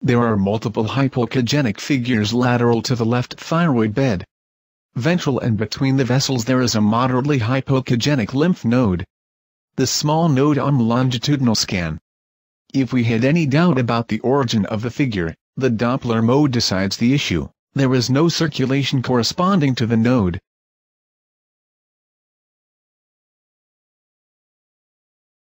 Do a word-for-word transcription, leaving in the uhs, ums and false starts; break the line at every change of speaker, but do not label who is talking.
There are multiple hypoechogenic figures lateral to the left thyroid bed. Ventral and between the vessels there is a moderately hypoechogenic lymph node. The small node on longitudinal scan. If we had any doubt about the origin of the figure, the Doppler mode decides the issue. There is no circulation corresponding to the node.